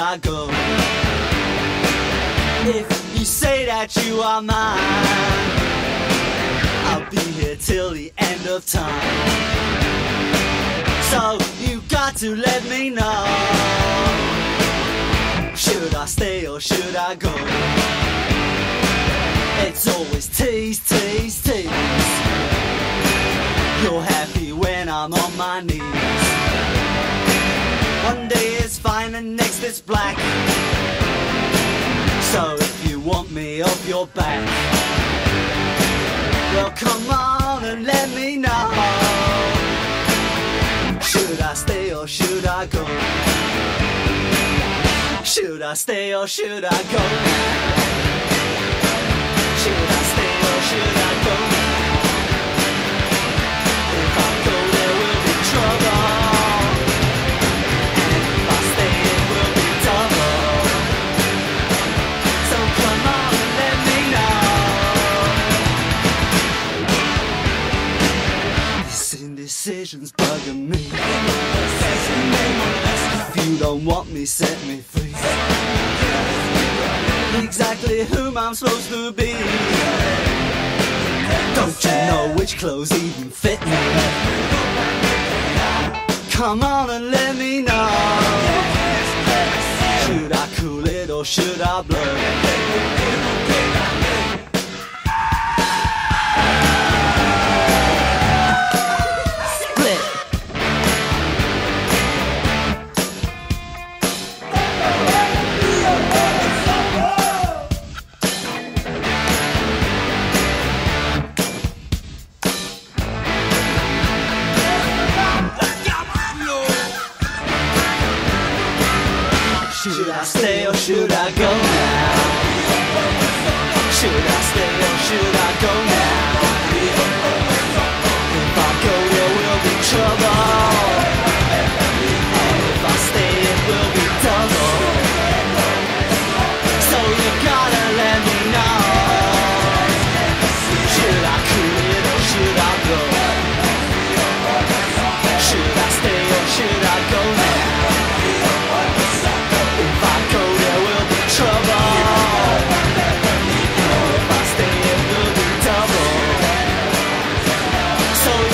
I go? If you say that you are mine, I'll be here till the end of time. So you got to let me know, should I stay or should I go? It's always tease, tease, tease. You're happy when I'm on my knees. One day it's fine and next it's black. So if you want me off your back, well come on and let me know, should I stay or should I go? Should I stay or should I go? Should I stay or should I go? If I go there will be trouble, and if I stay it will be double. So come on and let me know. This indecision's bugging me. If you don't want me, set me free. Exactly whom I'm supposed to be. Don't you know which clothes even fit me? Come on and let me know, should I cool it or should I blow? Should I stay or should I go now? Should I stay or should I go now? If I go there will be trouble, and if I stay it will be double. So you gotta let me know, should I cool it or should I go? Should I stay or should I go now? Trouble. And if I stay it will be double. So